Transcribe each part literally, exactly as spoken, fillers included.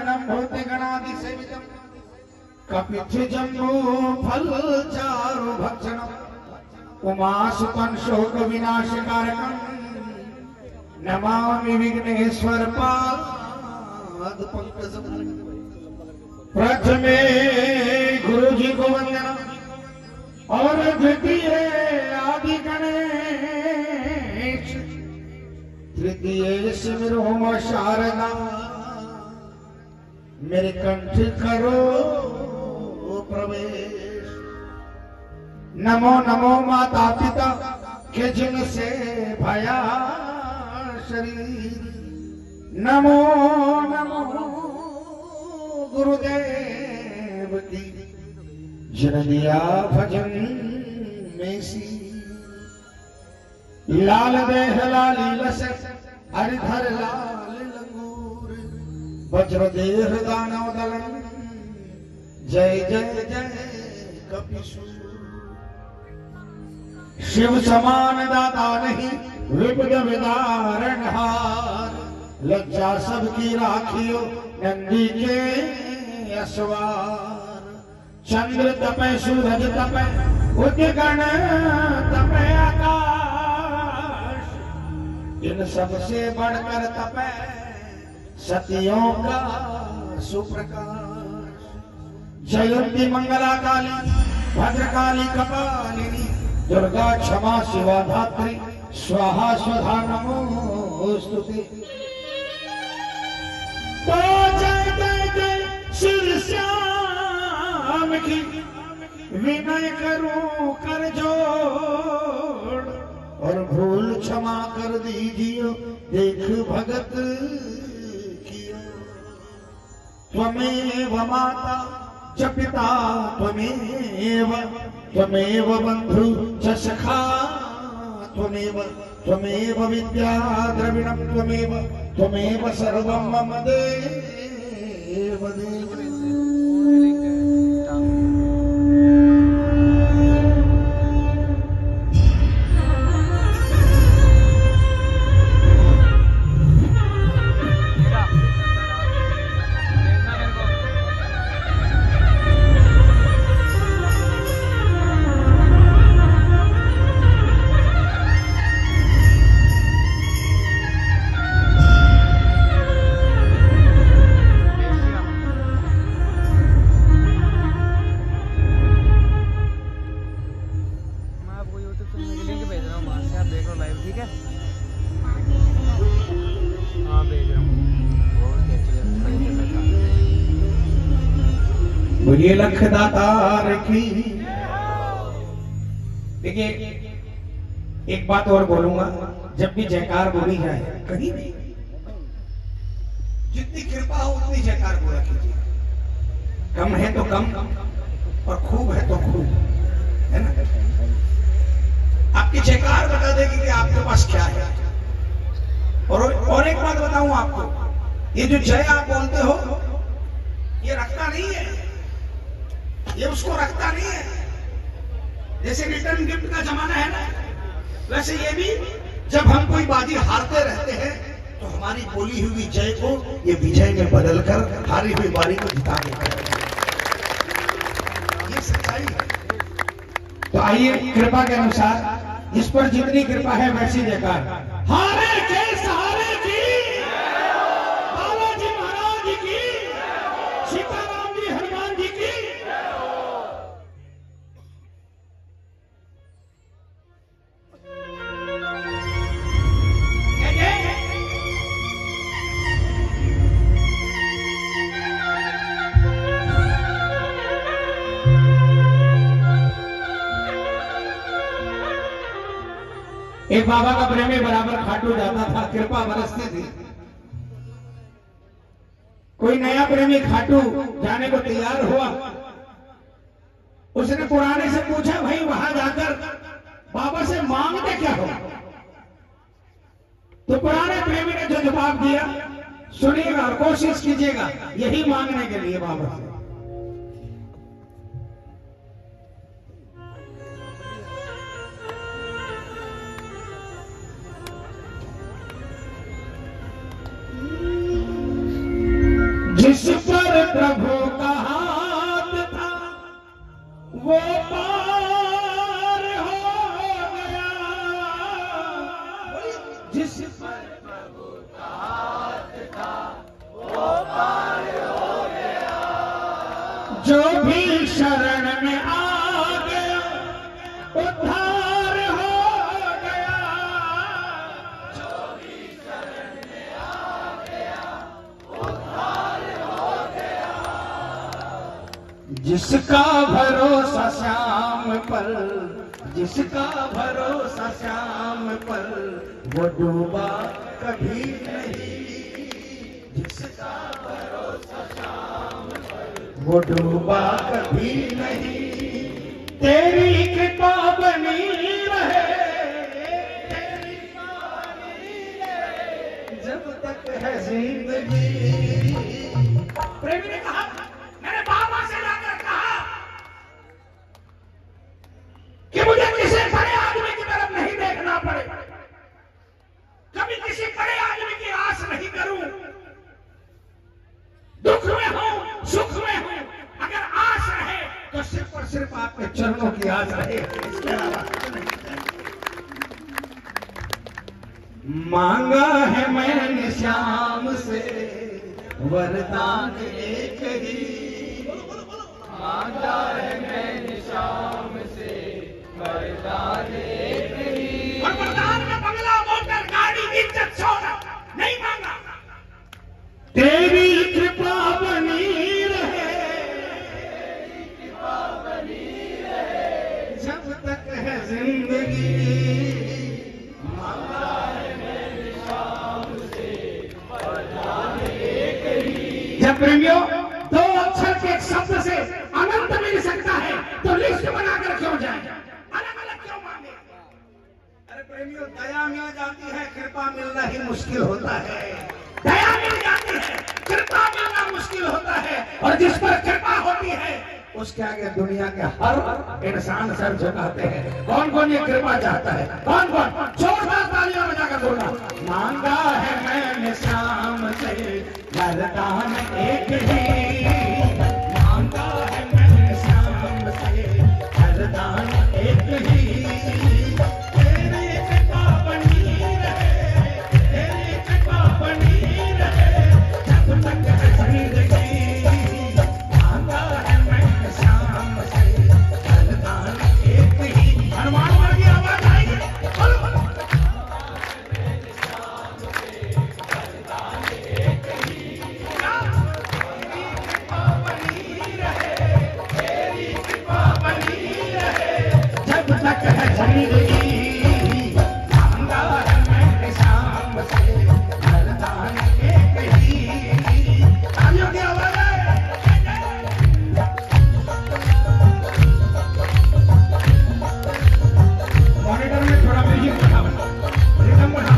गणम भूति गणादि सेवितम कपिच्छ जम्बू फल चारु भक्षणम उमासुतन शोक विनाश कारकम नमामि विघ्नेश्वर पाद पंकजम। प्रथमे गुरु जी को वंदना और द्वितीय आदि गणेश तृतीय सिमरो शारदा मेरे कंठ करो प्रवेश। नमो नमो माता पिता के जिनसे भया शरीर नमो नमो गुरुदेव की जिन दिया भजन में सी लाल देह लाली लस हरिधर लाल लंगूर वज्र देह दानव दलन जय जय जय कपिसूर। शिव समान दाता नहीं विपद विदारण हार लज्जा सबकी राखियो नंदी के असवार। चंद्र तपे सूरज तपे उद्गण तपे आकाश इन सबसे बढ़कर तपे सतियों का सुप्रकाश। जयंती मंगला काली भद्रकाली कपालिनी दुर्गा क्षमा शिवा धात्री स्वाहा स्वधा नमोस्तुते। तो जय जय जय श्री श्याम की विनय करूं कर जोड़ और भूल क्षमा कर दीजिए देख भगत किया। त्वमेव माता च पिता त्वमेव त्वमेव बंधु च सखा त्वमेव त्वमेव विद्या द्रविणं त्वमेव त्वमेव सर्वं मम देव देव। बोलिए लख दातार की। देखिए एक बात और बोलूंगा, जब भी जयकार बोली जाए कहीं भी जितनी कृपा हो उतनी जयकार बोला कीजिए। कम है तो कम और खूब है तो खूब, है ना। आपकी जयकार बता देगी कि आपके पास क्या है। और और एक बात बताऊं आपको, ये जो जय आप बोलते हो ये रखता नहीं है, ये उसको रखता नहीं है। जैसे रिटर्न गिफ्ट का जमाना है ना, वैसे ये भी जब हम कोई बाजी हारते रहते हैं तो हमारी बोली हुई जय को ये विजय में बदलकर हारी हुई बारी को जिता देता है। ये सच्चाई है। तो आइए कृपा के अनुसार जिस पर जितनी कृपा है वैसी जयकार। हारे के सहारे की, बालाजी महाराज की, सीताराम जी हनुमान जी की। एक बाबा का प्रेमी बराबर खाटू जाता था, कृपा बरसती थी। कोई नया प्रेमी खाटू जाने को तैयार हुआ, उसने पुराने से पूछा भाई वहां जाकर बाबा से मांगते क्या हो। तो पुराने प्रेमी ने जो जवाब दिया सुनिएगा और कोशिश कीजिएगा यही मांगने के लिए बाबा से। जिस जो भी शरण में आ गया उद्धार हो गया, जो भी शरण में आ गया उद्धार हो गया। जिसका भरोसा श्याम पर, जिसका भरोसा श्याम पर, वो डूबा कभी नहीं। जिसका भरोसा श्याम पर, वो डूबा कभी नहीं। तेरी कृपा बनी रहे, तेरी कृपा बनी रहे, जब तक है जिंदगी। प्रेमी ने कहा, मैंने बाबा से जाकर कहा कि मुझे किसी बड़े आदमी की तरफ नहीं देखना पड़े, कभी किसी बड़े आदमी की आस नहीं करूं। दुख में हूं, सुख में हूं, अगर आस रहे तो सिर्फ और सिर्फ आपके चरणों की आस रहे, इसके अलावा कुछ नहीं चाहिए। मांगा है मैंने श्याम से वरदान एक ही, मांगा है मैंने श्याम से वरदान एक ही। और वरदान में बंगला, मोटर, गाड़ी, इज्जत, सोना नहीं मांगा। तेरी कृपा बनी रहे, तेरी कृपा बनी रहे, जब तक है जिंदगी। मांगा है मैंने श्याम से वरदान एक ही। जब प्रेमियों दो अक्षर के एक शब्द से अनंत मिल सकता है तो लिस्ट बनाकर क्यों जाए, अलग अलग क्यों मांगे? अरे प्रेमियों, दया मिल जाती है, कृपा मिलना ही मुश्किल होता है। दया मिल जाती है, कृपा मिलना मुश्किल होता है। और जिस पर कृपा होती है उसके आगे दुनिया के हर इंसान सर झुकाते हैं। कौन कौन ये कृपा चाहता है? कौन कौन? जोरदार तालियां बजाकर बोलना। मांगा है मैंने श्याम से वरदान एक ही, मांगा है मैंने श्याम से वरदान एक ही। तेरी कृपा बनी रहे, तेरी कृपा बनी रहे, जब तक है जिंदगी। मांगा है मैंने श्याम से वरदान एक ही। हनुमान मर की आवाज आएगी, बोलो बोलो। तक है जिंदगी, मांगा है मैंने श्याम से वरदान एक ही। तालियों की आवाज है। मॉनिटर में थोड़ा म्यूजिक बढ़ा, रिदम बढ़ा।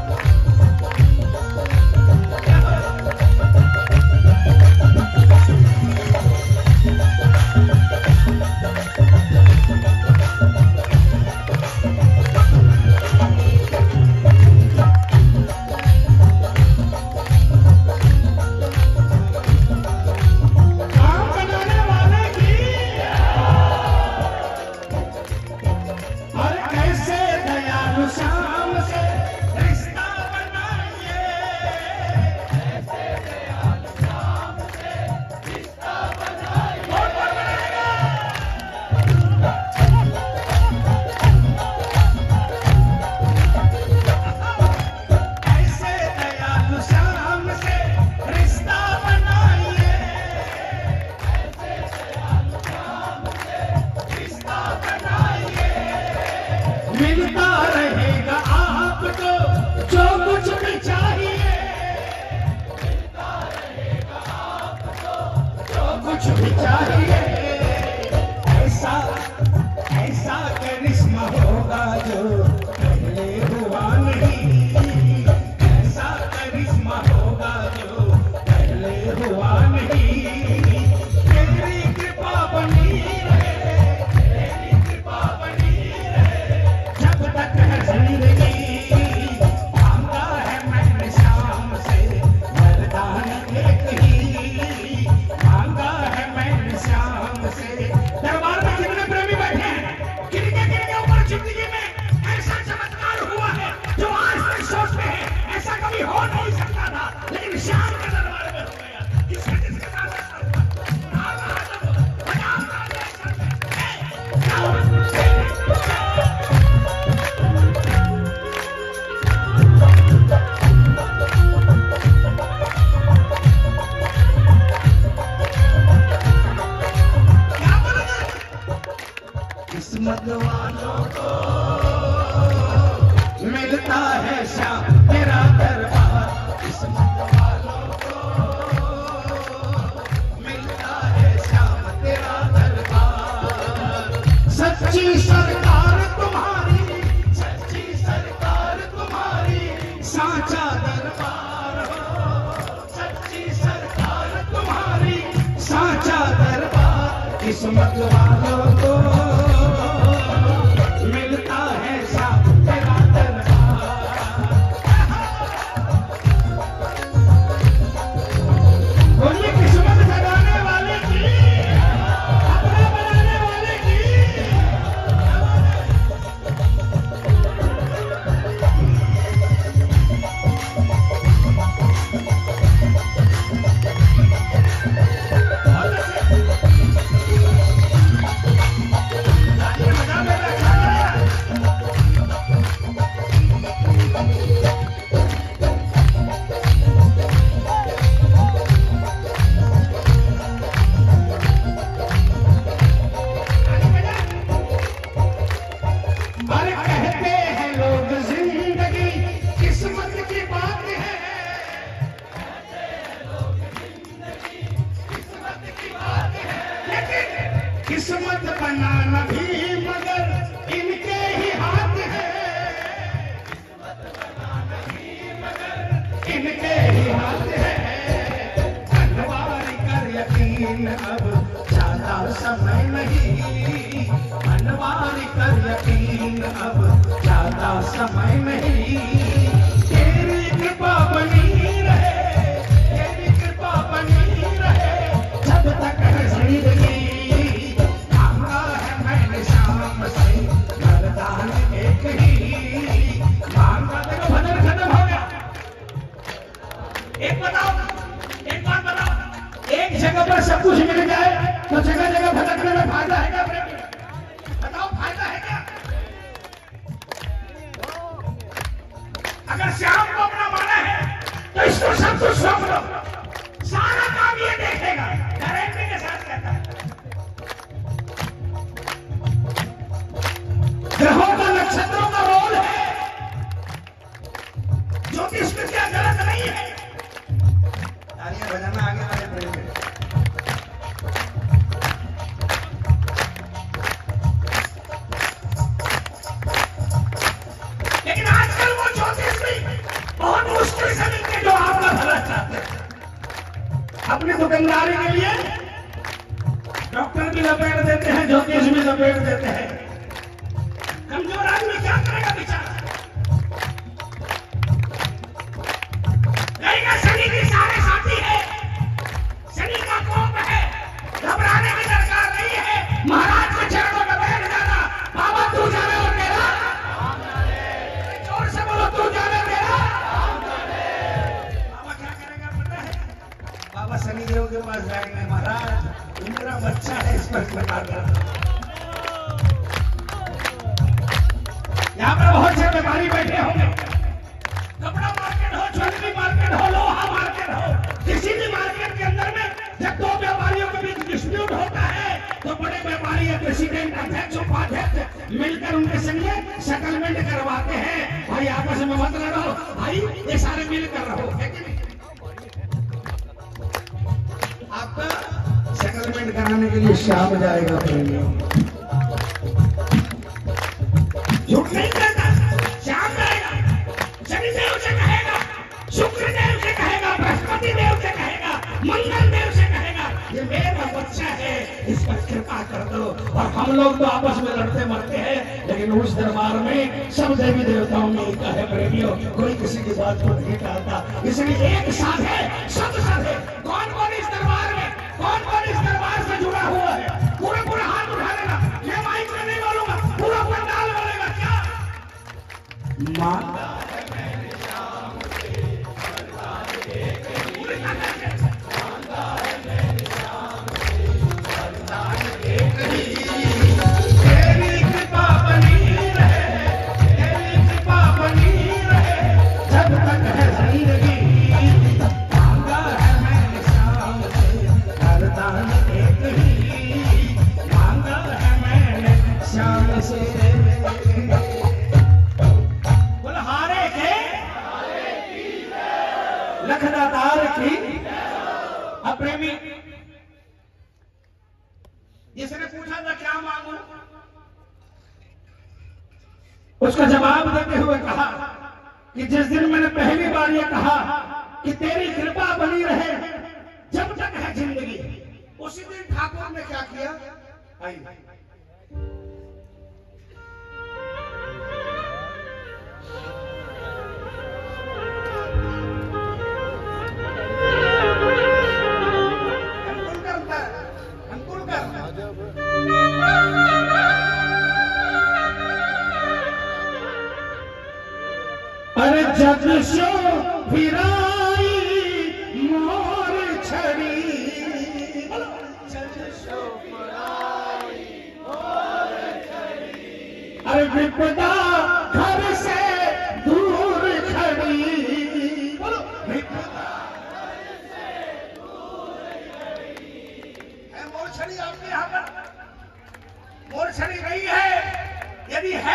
मिलता रहेगा आपको जो कुछ भी चाहिए, मिलता रहेगा आपको जो कुछ भी चाहिए। ऐसा ऐसा करिश्मा होगा जो पहले हुआ नहीं, ऐसा करिश्मा होगा जो पहले हुआ नहीं। तेरी कृपा बनी रहे, तेरी कृपा बनी रहे, जब तक है जिंदगी। मांगा है मैंने श्याम से वरदान एक ही, मांगा है मैंने श्याम किस्मत वालों को मिलता है श्याम तेरा दरबार, किस्मत वालों को मिलता है श्याम तेरा दरबार। सच्ची सरकार तुम्हारी, सच्ची सरकार तुम्हारी साचा दरबार हो, सच्ची सरकार तुम्हारी साचा दरबार, किस्मत वालों को मिलता है श्याम तेरा दरबार। बोलिए किस्मत जगाने वाले की, अपना बनाने वाले की। अरे कहते हैं लोग जिंदगी किस्मत की बात है, कहते हैं लोग जिंदगी किस्मत की बात है, लेकिन किस्मत बनाना भी मगर इनके ही हाथ है, किस्मत बनाना भी मगर इनके ही हाथ है। बनवारी कर यकीन अब ज्यादा समय नहीं, बनवारी कर यकीन अब ज्यादा समय नहीं। तेरी कृपा बनी रहे, तेरी कृपा बनी रहे जब तक है जिंदगी। मांगा है मैंने शाम से वरदान एक ही, मांगा। देखो भजन खत्म हो गया। एक बताओ, एक बात बताओ, एक जगह पर सब कुछ मिल जाए तो जगह जगह भटकने में फायदा है क्या? बताओ फायदा है क्या? अगर श्याम को अपना माना है तो इसको सब कुछ सौंप दो, सारा काम ये देखेगा। गारंटी के साथ कहता है। ग्रहों का, नक्षत्रों का रोल है, ज्योतिष विद्या गलत नहीं है। तालियां बजाना आगे वाले प्रेम में। लेकिन आजकल वो ज्योतिष भी बहुत मुश्किल से मिलते जो आपका भला चाहते हैं। अपनी दुकानदारी के लिए डॉक्टर भी लपेट देते हैं, ज्योतिष भी लपेट देते हैं। कमजोर आदमी क्या करेगा बेचारा? कहेगा शनि की सारे साथी है, शनि का कोप है, घबराने की दरकार नहीं है। महाराज के चरणों में बैठ जाना, बाबा तू जाने और मेरा, जोर से बोलो तू जाने मेरा। बाबा क्या करेगा पता है? बाबा शनिदेव के पास जाएंगे, महाराज मेरा बच्चा है, इस पर बता दो। यहाँ पर बहुत से व्यापारी बैठे होंगे, कपड़ा मार्केट हो, ज्वेलरी मार्केट हो, लोहा मार्केट हो, किसी भी मार्केट के अंदर में जब दो व्यापारियों के बीच डिस्प्यूट होता है तो बड़े व्यापारी या प्रेसिडेंट, अध्यक्ष, उपाध्यक्ष मिलकर उनके संगे सेटलमेंट करवाते हैं। भाई आपस में मत लड़ो, भाई ये सारे मिलकर रहो, है कि नहीं? आपका सेटलमेंट कराने के लिए श्याम जाएगा। झूठ नहीं कहता, श्याम जाएगा। शनिदेव से कहेगा, शुक्र देव से कहेगा, बृहस्पति देव से कहेगा, मंगल देव से कहेगा, ये मेरा बच्चा है, इस पर कृपा कर दो। और हम लोग तो आपस में लड़ते मरते हैं, लेकिन उस दरबार में सब देवी देवताओं ने एक है प्रेमियों, कोई किसी की बात को नहीं टालता। इसलिए एक साथ है, सब साथ है। कौन कौन इस दरबार में, कौन कौन इस दरबार से जुड़ा हुआ है? पूरा पूरा हाथ उठा लेना। मैं माइक में नहीं बोलूंगा, पूरा पंडाल बोलेगा। क्या मांगा है मैंने श्याम से वरदान एक ही, मांगा है मैंने श्याम से वरदान एक ही। तेरी कृपा बनी रहे, तेरी कृपा बनी रहे जब तक है जिंदगी। मांगा है मैंने श्याम से वरदान एक ही, मांगा है मैंने श्याम जिसने पूछा था क्या मांगू, उसका जवाब देते हुए कहा कि जिस दिन मैंने पहली बार ये कहा कि तेरी कृपा बनी रहे जब तक है जिंदगी, उसी दिन ठाकुर ने क्या किया। आइए अरे जग शो फिराई मोर छड़ी, अरे विपदा घर से दूर खड़ी, है मोर छड़ी आपके यहाँ पर? मोर छड़ी नहीं है, यदि है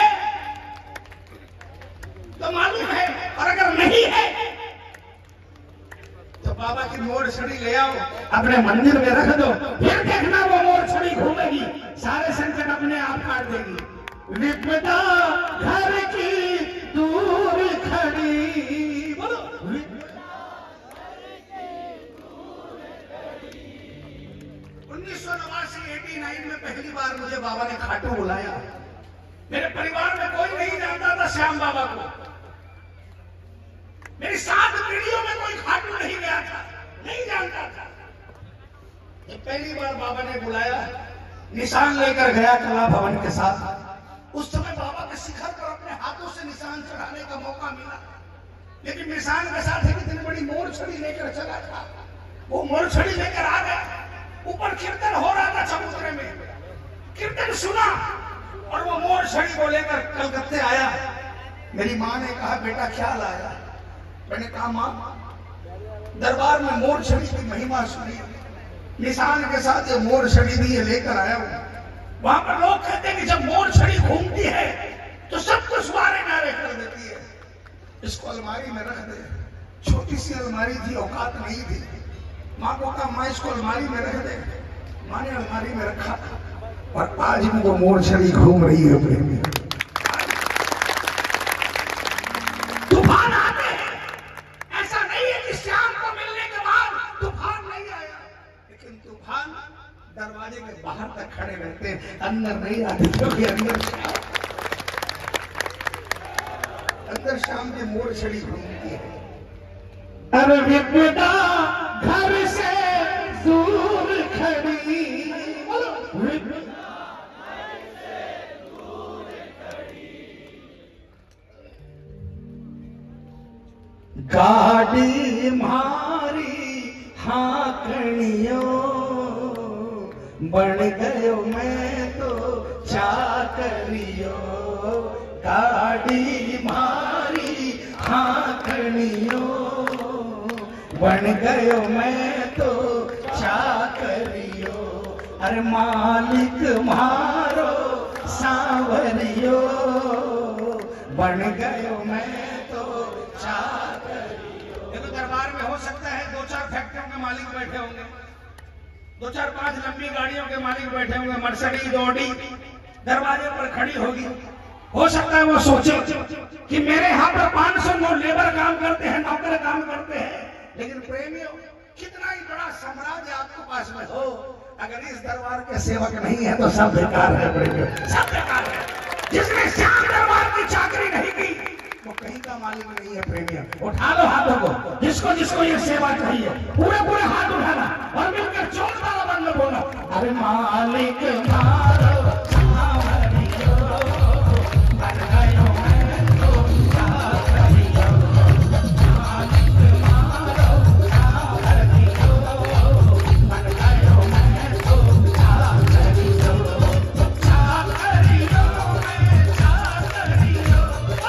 तो मालूम है, और अगर नहीं है तो बाबा की मोर छड़ी ले आओ, अपने मंदिर में रख दो, फिर देखना वो मोर छड़ी घूमेगी, सारे संकट अपने आप काट देगी। विपदा घर की दूर खड़ी, बोलो उन्नीस सौ नवासी एटी नाइन में पहली बार मुझे बाबा ने खाटू बुलाया। मेरे परिवार में कोई नहीं जानता था श्याम बाबा को, मेरी सात पीढ़ियों में कोई खाटू नहीं गया था, नहीं जानता था। जब पहली बार बाबा ने बुलाया, निशान लेकर गया कला भवन के साथ। उस समय बाबा के शिखर पर अपने हाथों से निशान चढ़ाने का मौका मिला, लेकिन निशान के साथ एक इतनी बड़ी मोर छड़ी लेकर चला था। वो मोर छड़ी लेकर आ गया, ऊपर कीर्तन हो रहा था समुद्र में, कीर्तन सुना और वो मोर छड़ी को लेकर कलकत्ते आया। मेरी माँ ने कहा बेटा क्या लाया? मैंने कहा माँ दरबार में मोर छड़ी की महिमा सुनी, निशान के साथ ये मोर छड़ी भी ये लेकर आया हूं। वहां पर लोग कहते हैं कि जब मोर छड़ी घूमती है तो सब कुछ मारे नारे कर देती है। इसको अलमारी में रख दे। छोटी सी अलमारी थी, औकात नहीं थी। माँ को कहा माँ इसको अलमारी में रख दे। माँ ने अलमारी में रखा और आज भी वो मोर छड़ी घूम रही है प्रेमी। तूफान आते हैं, ऐसा नहीं है कि श्याम को मिलने के बाद तूफान नहीं आया, लेकिन तूफान दरवाजे के बाहर तक खड़े रहते हैं, अंदर नहीं आते, क्योंकि अंदर अंदर श्याम की मोर छड़ी घूमती है। अरे विपदा घर से दूर खड़ी, गाड़ी मारी हाकड़ियों, बन गयो मैं तो चाकरियो। गाड़ी मारी हाकड़ियों, बन गयो मैं तो चाकरियो। अरे मालिक मारो सांवरियो, बन गयो मैं तो चाकरियो। देखो दरबार में हो सकता है दो चार फैक्ट्रियों के मालिक बैठे होंगे, दो चार पांच लंबी गाड़ियों के मालिक बैठे होंगे, मर्सिडीज ऑडी दरवाजे पर खड़ी होगी। हो सकता है वो सोचे कि मेरे यहाँ पर पांच सौ नौ लेबर काम करते हैं, नौकर काम करते हैं, लेकिन प्रेमियों कितना ही बड़ा साम्राज्य आपके पास में हो, अगर इस दरबार के सेवक नहीं है तो सब बेकार है प्रेमियों, सब बेकार है। जिसने श्याम दरबार की चाकरी नहीं की वो कहीं का मालिक नहीं है प्रेमियों। उठा लो हाथों को, जिसको जिसको ये सेवा चाहिए पूरे पूरे हाथ उठाना और मिलकर चोर वाला बंद बोला, अरे मालिक मारो सांवरियो, बन गयो मैं तो चाकरियो। मालिक मारो सांवरियो, बन गयो मैं तो चाकरियो। चाकरियो मैं चाकरियो,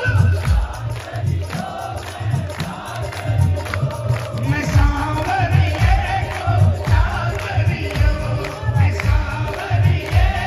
मैं सांवरिये को चाकरियो, मैं सांवरिये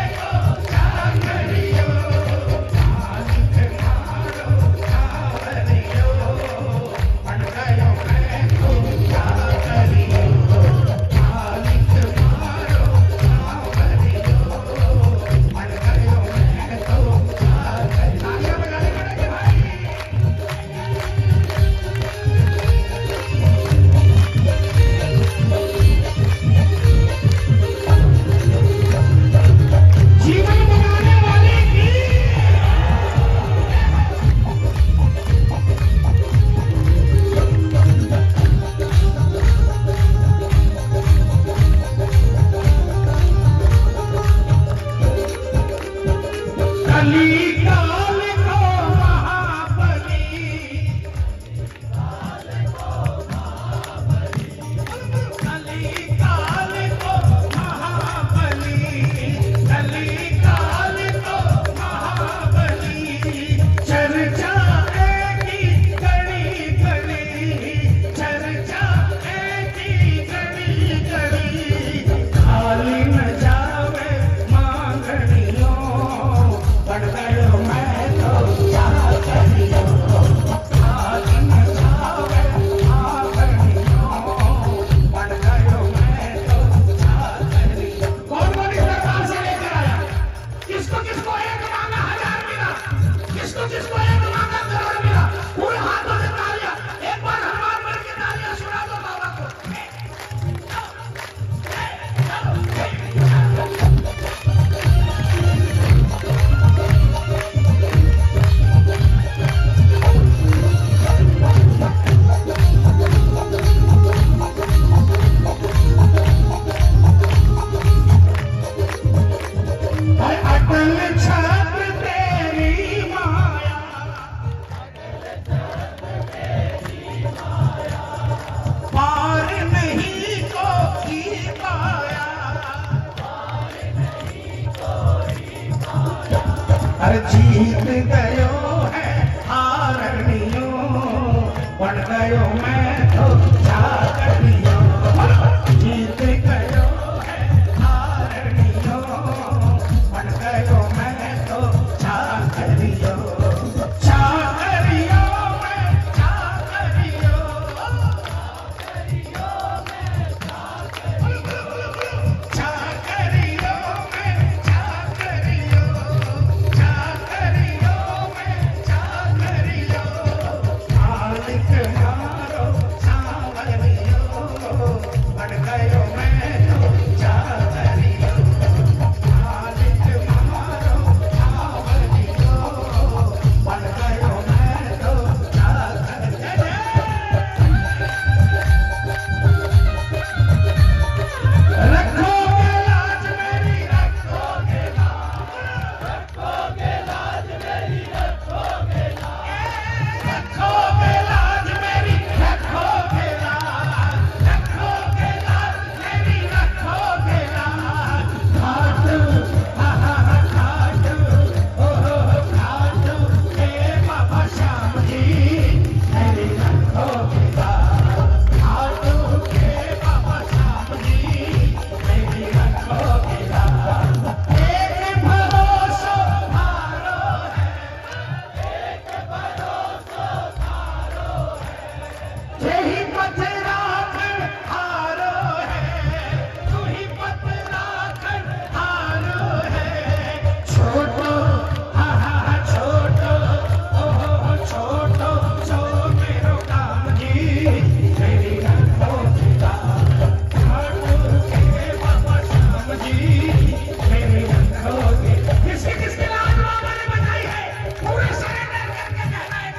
अरे जीत गयो है हारनियो, बन गयो मैं तो जागनियो। जीत गयो है हारनियो, बन गयो मैं तो जागनियो। जागनियो मैं जागनियो, जागनियो मैं जागनियो, जागनियो मैं जागनियो, मालिक मारो सांवरियो, बन गयो मैं तो जागनियो। मालिक मारो सांवरियो, बन गयो मैं तो जागनियो। रखोगे लाज मेरी, रखोगे लाज, रखोगे लाज मेरी, रखोगे लाज, रखोगे लाज मेरी, रखोगे लाज, रखोगे लाज मेरी, रखोगे लाज। खाटू हा हा हा खाटू, ओ हो हो खाटू, हे बाबा श्याम जी मेरी रखोगे लाज। खाटू हे बाबा श्याम जी मेरी रखोगे लाज। एक भरोसा हारो है, एक भरोसा हारो है, यही पथराखड़ हारो है, तू ही पथराखड़ हारो है। छोटो हा हा हा छोटो, ओ हो हो छोटो, छो मेरो काम जी मेरी रखोगे लाज। खाटू हे बाबा श्याम जी मेरी रखोगे। किसके किसके लाज बाबा ने बचाई है, पूरे सरेंडर करके कहना है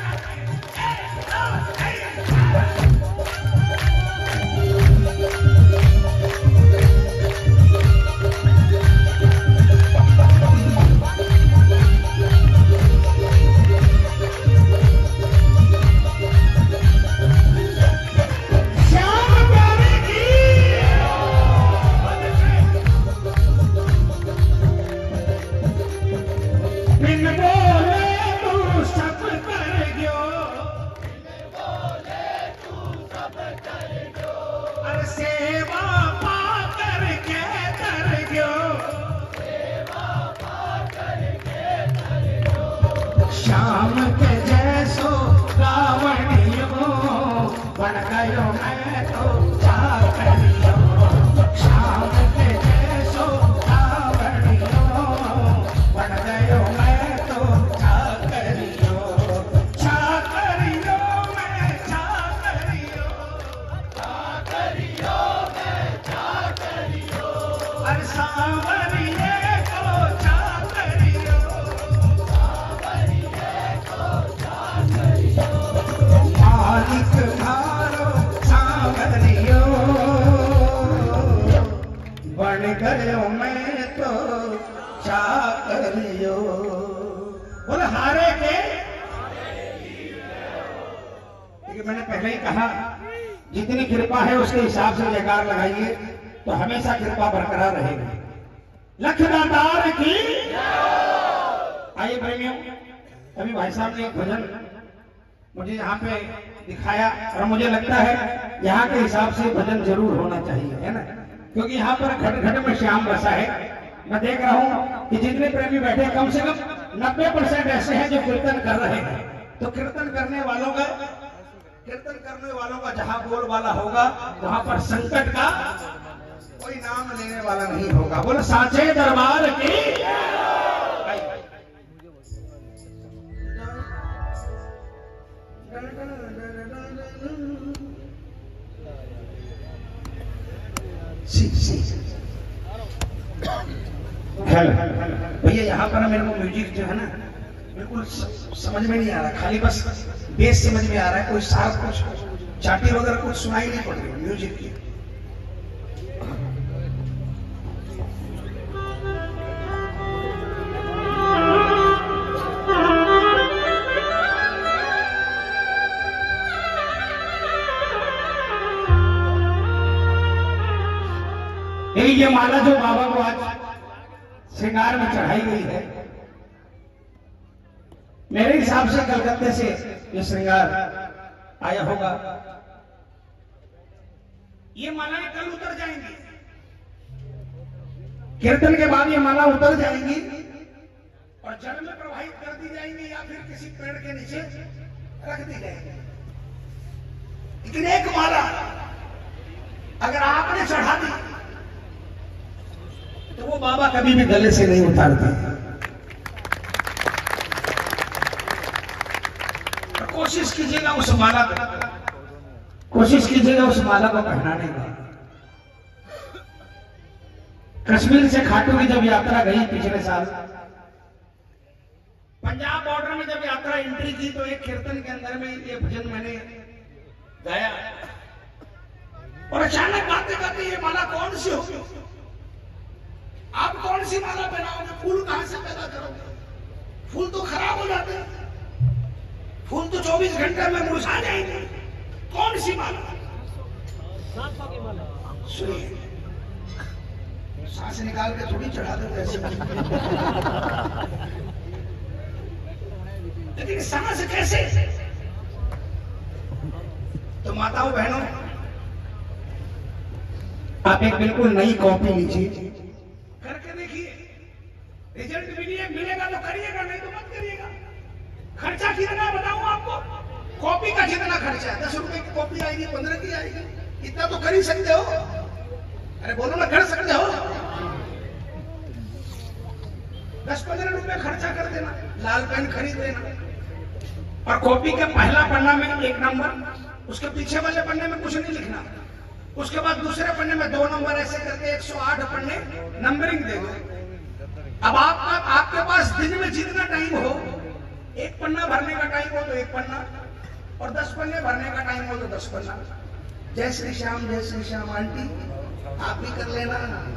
श्याम प्यारे की बिन बोले तू सब कर गयो, अरे सेवा पा कर के कर गयो, श्याम के जैसो रावणियो, बन गयो मैं तो जागनियो। श्याम के जैसो रावणियो, बन गयो मैं तो जागनियो। जागनियो मैं जागनियो, जागनियो मैं जागनियो, अरे सांवरिये को जागनियो, सांवरिये को जागनियो। मालिक मारो सांवरियो, बन गयो मैं तो जागनियो। बोले हारे के, क्योंकि मैंने पहले ही कहा जितनी कृपा है उसके हिसाब से जयकार लगाइए तो हमेशा कृपा बरकरार रहेगी। लखदातार की आइए प्रेमियों, अभी भाई साहब ने एक भजन मुझे यहाँ पे दिखाया और मुझे लगता है यहाँ के हिसाब से भजन जरूर होना चाहिए, है ना, क्योंकि यहाँ पर घट घट में श्याम बसा है। मैं देख रहा हूँ कि जितने प्रेमी बैठे कम से कम नब्बे परसेंट ऐसे हैं जो कीर्तन कर रहे हैं। तो कीर्तन करने वालों का कीर्तन करने वालों का जहां बोल वाला होगा वहां पर संकट का कोई नाम लेने वाला नहीं होगा। बोलो साचे दरबार की। भैया यहाँ पर मेरे को म्यूजिक जो है ना बिल्कुल समझ में नहीं आ रहा, खाली बस बेस समझ में आ रहा है, कोई साफ कुछ चाटी वगैरह कुछ सुनाई नहीं पड़ रही म्यूजिक की। ये माला जो बाबा को आज श्रृंगार में चढ़ाई गई है, मेरे हिसाब से कलकत्ते से ये श्रृंगार आया होगा। ये मालाएं कल उतर जाएंगी, कीर्तन के बाद ये माला उतर जाएंगी और जल में प्रवाहित कर दी जाएंगी या फिर किसी पेड़ के नीचे रख दी जाएंगी। लेकिन एक माला अगर आपने चढ़ा दी तो वो बाबा कभी भी गले से नहीं उतारते। तो कोशिश कीजिएगा उस माला को कोशिश कीजिएगा उस माला को पहनाने का। कश्मीर से खाटू की जब यात्रा गई पिछले साल, पंजाब बॉर्डर में जब यात्रा एंट्री की तो एक कीर्तन के अंदर में ये भजन मैंने गाया और अचानक बातें करके ये माला कौन सी होगी, आप कौन सी माला पहनाओगे, फूल कहां से पैदा करोगे, फूल तो खराब हो जाते हैं, फूल तो चौबीस घंटे में मुरझा जाएंगे, कौन सी माला। सुनिए, सांस निकाल के थोड़ी चढ़ा दो ऐसे, लेकिन सांस कैसे। तो माताओं बहनों, आप एक बिल्कुल नई कॉपी लीजिए, करके देखिए, रिजल्ट मिलिए मिलेगा तो करिएगा, नहीं तो मत करिएगा। खर्चा कितना बताऊं आपको, कॉपी का जितना खर्चा है, दस रुपए की कॉपी आएगी, पंद्रह की आएगी, इतना तो कर ही सकते हो। अरे बोलो ना, कर सकते हो। दस पंद्रह रुपए खर्चा कर देना, लाल पेन खरीद लेना और कॉपी के पहला पन्ना में एक नंबर, उसके पीछे वाले पन्ने में कुछ नहीं लिखना, उसके बाद दूसरे पन्ने में दो नंबर, ऐसे करके एक सौ आठ पन्ने नंबरिंग दे दो। अब आपका आपके पास दिन में जितना टाइम हो, एक पन्ना भरने का टाइम हो तो एक पन्ना, और दस पन्ने भरने का टाइम हो तो दस पन्ना। जय श्री श्याम, जय श्री श्याम। आंटी आप भी कर लेना।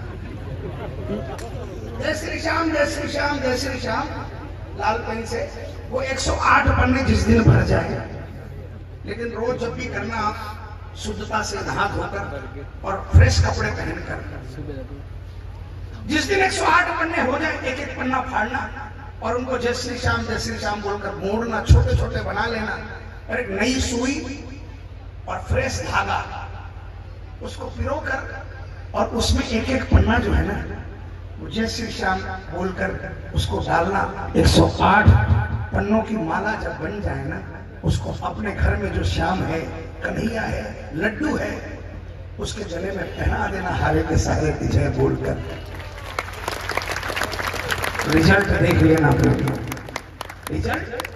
जय श्री श्याम, जय श्री श्याम, जय श्री श्याम। लाल पेन से वो एक सौ आठ पन्ने जिस दिन भर जाए, लेकिन रोज जब भी करना शुद्धता से नहा धोकर और फ्रेश कपड़े पहनकर। जिस दिन एक सौ आठ पन्ने हो जाए, एक एक पन्ना फाड़ना और उनको जय श्री श्याम, जय श्री श्याम बोलकर मोड़ना, छोटे छोटे बना लेना और एक नई सुई और फ्रेश धागा उसको पिरो कर और उसमें एक एक पन्ना जो है ना, वो जय श्री श्याम बोलकर उसको डालना। एक सौ आठ पन्नों की माला जब बन जाए ना, उसको अपने घर में जो श्याम है, कन्हैया है, लड्डू है, उसके गले में पहना देना, हारे के सारे की जय बोलकर। रिजल्ट देख लेना रिजल्ट।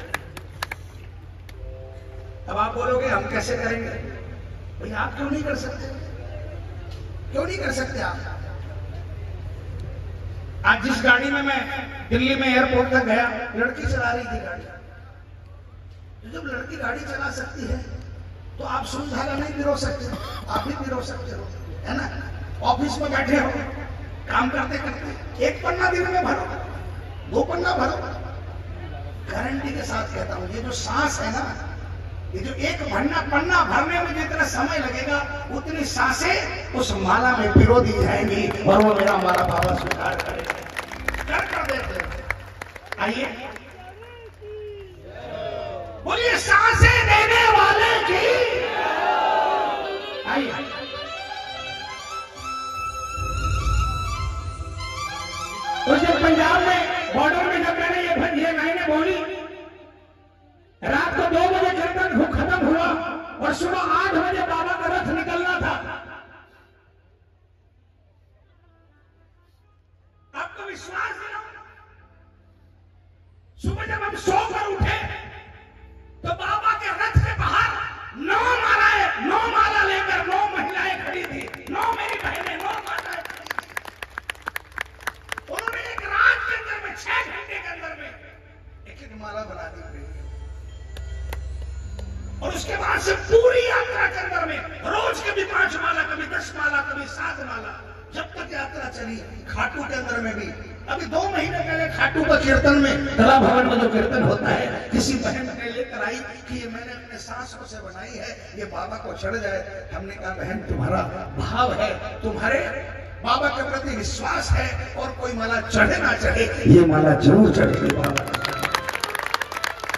अब आप बोलोगे हम कैसे करेंगे, भाई आप क्यों नहीं कर सकते, क्यों नहीं कर सकते आप। आज जिस गाड़ी में मैं दिल्ली में एयरपोर्ट तक गया, लड़की चला रही थी गाड़ी। तो जब लड़की गाड़ी चला सकती है तो आप सुलझाना नहीं पिरो सकते, आप भी पिरो सकते हो, है ना। ऑफिस में बैठे हो, काम करते करते एक पन्ना दिन में भरो, दो पन्ना भरो। गारंटी के साथ कहता हूं, ये जो सांस है ना, ये जो एक पन्ना पन्ना भरने में जितना समय लगेगा, उतनी सांसें उस माला में पिरो दी जाएंगी और वो मेरा माला बाबा स्वीकार करेगा। कर कर देते। आइए बोलिए, सांसें देने वाले की। आइए तो जब पंजाब में बॉर्डर में जब मैंने ये ये लाइनें बोली, रात को दो बजे कीर्तन खत्म हुआ और सुबह आठ बजे बाबा का रथ निकलना था। आपको विश्वास दिलाओ, सुबह जब हम सोकर उठे तो बाबा के रथ के बाहर नौ मालाएं नौ माला लेकर नौ महिलाएं खड़ी थी, नौ मेरी बहनें, नौ माताएं। उन्होंने एक रात के अंदर में, छह घंटे के अंदर में एक एक माला बना दी गई। और उसके बाद से पूरी यात्रा के अंदर में रोज कभी पांच माला, कभी दस माला, कभी सात माला, जब तक यात्रा चली। खाटू के अंदर में भी अभी दो महीने पहले खाटू का कीर्तन में, कला भवन में जो कीर्तन होता है, किसी बहन ने लेकर आई कि ये मैंने अपने सांसों से बनाई है, ये बाबा को चढ़ जाए। हमने कहा बहन, तुम्हारा भाव है, तुम्हारे बाबा के प्रति विश्वास है, और कोई माला चढ़े ना चढ़े, ये माला जरूर चढ़ेगी बाबा।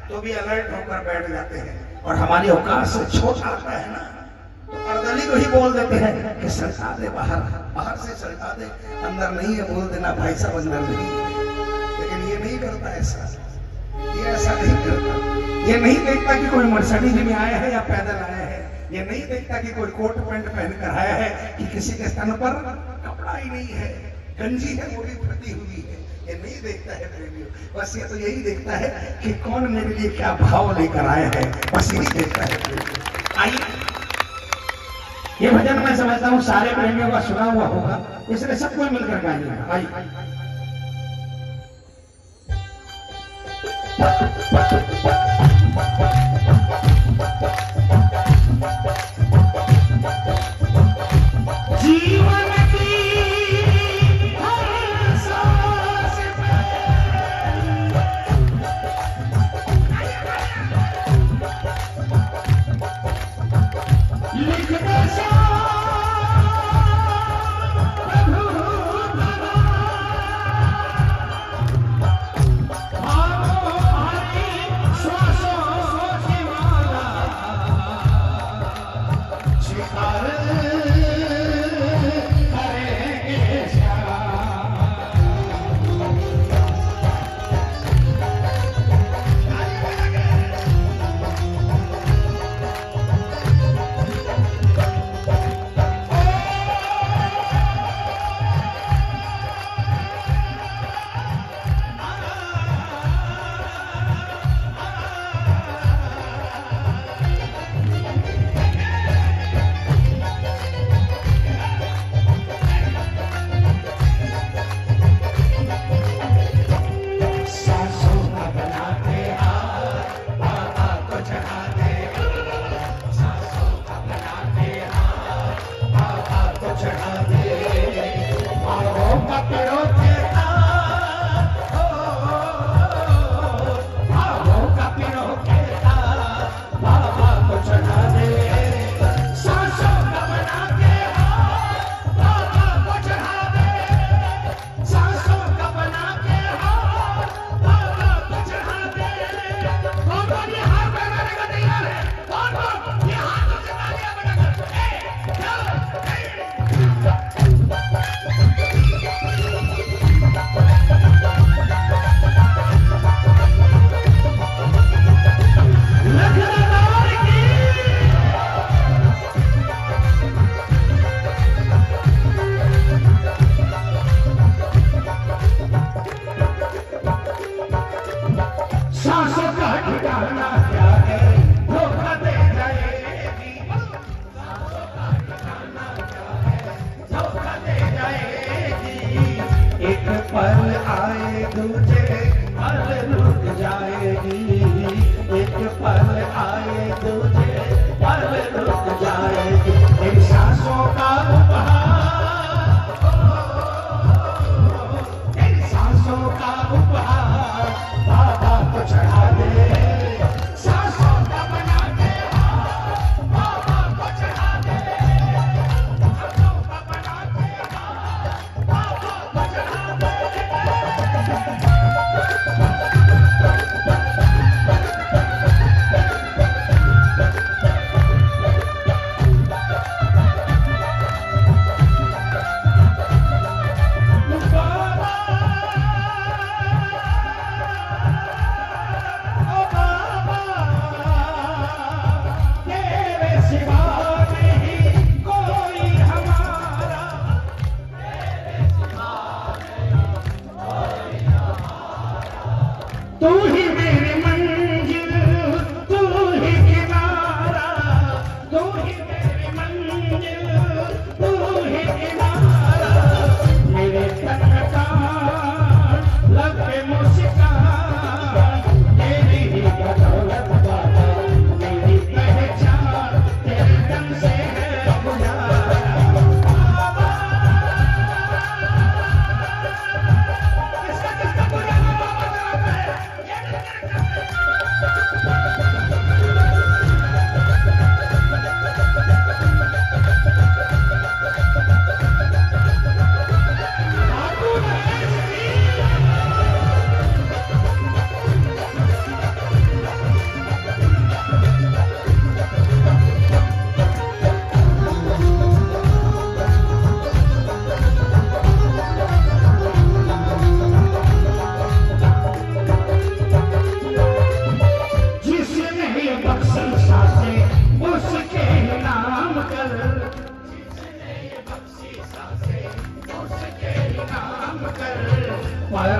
तो भी अलर्ट होकर बैठ जाते हैं, और हमारी औकात से छोटा आता है ना तो अर्दली को ही बोल देते हैं कि सल्टा दे, बाहर बाहर से सल्टा दे, अंदर नहीं है बोल देना भाई साहब अंदर नहीं है। लेकिन ये नहीं करता ऐसा, ये ऐसा नहीं करता। ये नहीं देखता कि कोई मर्सिडीज में आया है या पैदल आया है, ये नहीं देखता कि कोई कोट पैंट पहन कर आया है, कि किसी के स्तन पर कपड़ा ही नहीं है, गंजी है वो भी फटी हुई है, ये नहीं देखता है प्रेमियों। बस ये तो यही देखता है कि कौन मेरे लिए क्या भाव लेकर आया है, बस यही देखता है। आइए, ये भजन मैं समझता हूँ सारे प्रेमियों का सुना हुआ होगा, इसलिए सबको मिलकर गाइएगा। आइए, जीवन की हर सांस पे लिख दे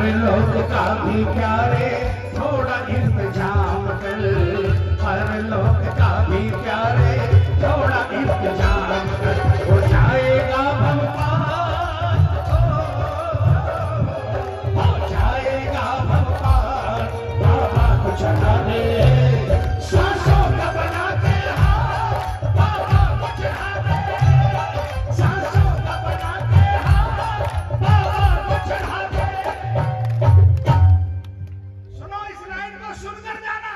लोग का भी प्यारे थोड़ा इंतजाम कर, हर लोग का भी प्यारे थोड़ा इंतजाम कर, हो जाएगा भगवान, हो जाएगा भगवान, बाबा को चढ़ा दे सांसों का बना के हाथ, बाबा को चढ़ा दे सांसों का बना के हाथ, बाबा को चढ़ा दे। सुनो इस लाइन को सुनकर जाना,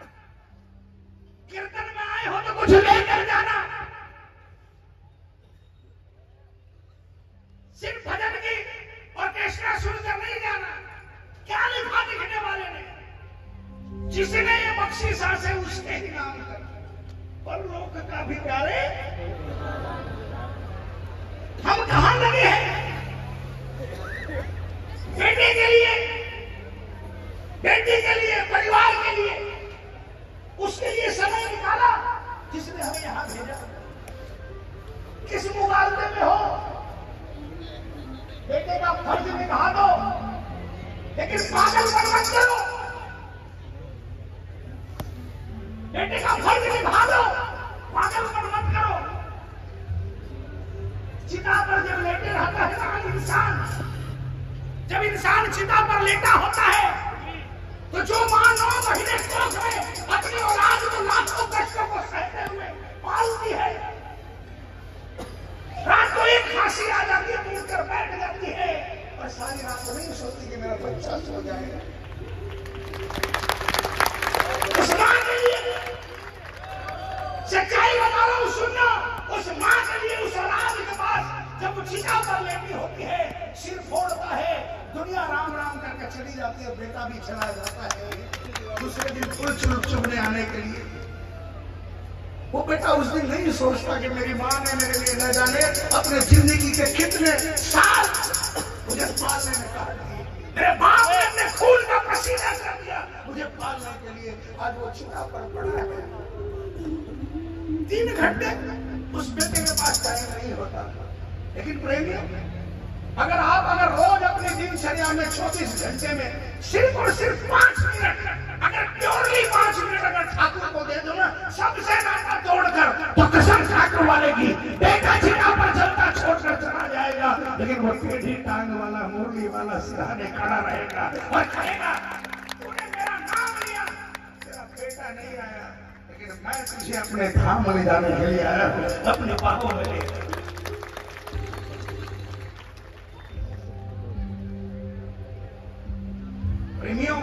कीर्तन में आए हो तो कुछ लेकर जाना, सिर्फ भजन की ऑर्केस्ट्रा सुनकर नहीं जाना। क्या लिखा लिखने वाले ने, जिसने ये बख्शी सांसें उसके ही नाम कर, पर लोग का भी प्यारे हम कहां लगे हैं बेटे के लिए, बेटी के लिए, परिवार के लिए, उसके लिए समय निकाला जिसने हमें यहां भेजा। किस मुकाबले में हो, बेटे का फर्ज निभा दो, लेकिन पागलपन मत करो। बेटे का फर्ज निभा दो, पागलपन मत करो। चिता पर जब लेटे रहता है ना इंसान, जब इंसान चिता पर लेटा होता है तो जो मां नौ महीने कोख में अपनी औलाद को लाखों कष्टों को सहते हुए पालती है, रात को एक खांसी आ जाती है तो उठकर बैठ जाती है और सारी रात नहीं सोचती कि मेरा बच्चा सो जाएगा। उस मां के लिए सच्चाई बता रहा हूं, सुनना, उस मां के लिए उस औलाद के पास जब वो चिता पर लेटी होती है, सिर फोड़ता है, दुनिया राम राम करके चली जाती है, बेटा भी चला जाता है दूसरे दिन फुल चुप चुभने आने के लिए। वो बेटा उस दिन नहीं सोचता कि मेरी माँ ने मेरे लिए न जाने अपने जिंदगी के कितने साल मुझे पालने में काट दिए, मेरे बाप ने अपने खून का पसीना कर दिया मुझे पालने के लिए, आज वो चिता पर पड़ा है। तीन घंटे उस बेटे के पास टाइम नहीं होता। लेकिन प्रेमी, अगर आप अगर रोज अपनी दिनचर्या में चौबीस घंटे में सिर्फ और सिर्फ पांच मिनट, अगर प्योरली पांच मिनट अगर ठाकुर को दे दो ना, सबसे नाता तोड़कर, तो कसम ठाकुर वाले की, बेटा चिता पर जलता छोड़कर चला जाएगा, लेकिन वो टेढ़ी टांग वाला, मुरली वाला सिरहाने खड़ा रहेगा और कहेगा तूने मेरा नाम लिया, तेरा बेटा नहीं आया, लेकिन मैं तुझे अपने धाम ले जाने के लिए आया हूं, अपने बाहों में ले। प्रेमियों,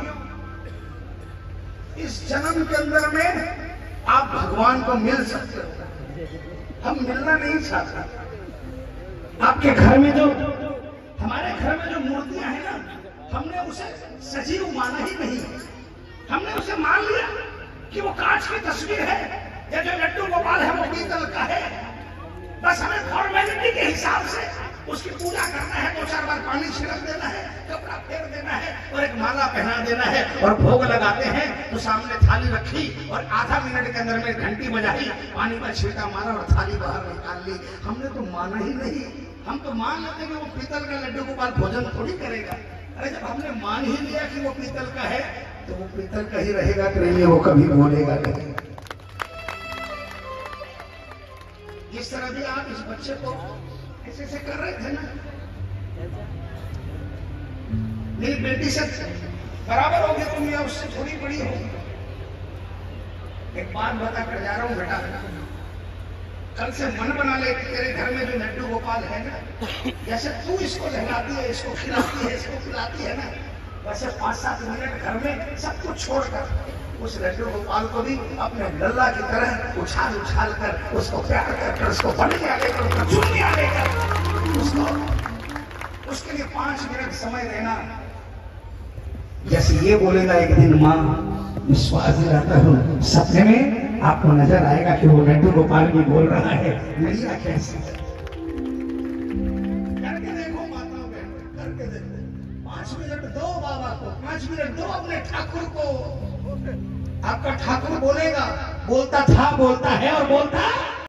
इस जन्म के अंदर में आप भगवान को मिल सकते हो, हम मिलना नहीं चाहते। आपके घर में जो, हमारे घर में जो मूर्तियां हैं ना, हमने उसे सजीव माना ही नहीं, हमने उसे मान लिया कि वो कांच की तस्वीर है, या जो लड्डू गोपाल है वो पीतल का है। बस हमें फॉर्मेलिटी के हिसाब से उसकी पूजा करना है, दो चार बार पानी छिड़क देना है, कपड़ा फेर देना है और एक माला पहना देना है और भोग लगाते हैं। तो सामने थाली रखी और आधा मिनट के अंदर में घंटी बजाई, पानी का छिड़का मारा और थाली बाहर निकाल ली। हमने तो माना ही नहीं, हम तो मान लेते कि वो पीतल का लड्डू गोपाल भोजन थोड़ी करेगा। अरे जब हमने मान ही लिया कि वो पीतल का है तो वो पीतल का ही रहेगा, प्रेमी, वो कभी बोलेगा नहीं। जिस तरह भी आप इस बच्चे को ऐसे ऐसे कर रहे थे ना, मेरी बेटी से बराबर हो गई तुम या उससे थोड़ी बड़ी हो। एक बात बता कर जा रहा हूं बेटा, कल से मन बना ले कि तेरे घर में जो लड्डू गोपाल है ना, जैसे तू इसको नहलाती है, इसको खिलाती है, इसको पिलाती है ना, वैसे पांच सात मिनट घर में सब कुछ छोड़कर उस लड्डू गोपाल को भी अपने लल्ला की तरह उछाल उछाल कर उसको प्यार कर, उसको बढ़िया लेकर, उसको चुनिया लेकर, उसको उसके लिए पांच मिनट समय देना। जैसे ये बोलेगा एक दिन माँ विश्वास दिलाता हूँ, सपने में आपको नजर आएगा कि वो लड्डू गोपाल भी बोल रहा है, मैया कैसी है। करके देखो माताओं बहनों, करके देखो, पांच मिनट दो बाबा को, पांच मिनट दो अपने ठाकुर को। आपका ठाकुर बोलेगा, बोलता था, बोलता है और बोलता है।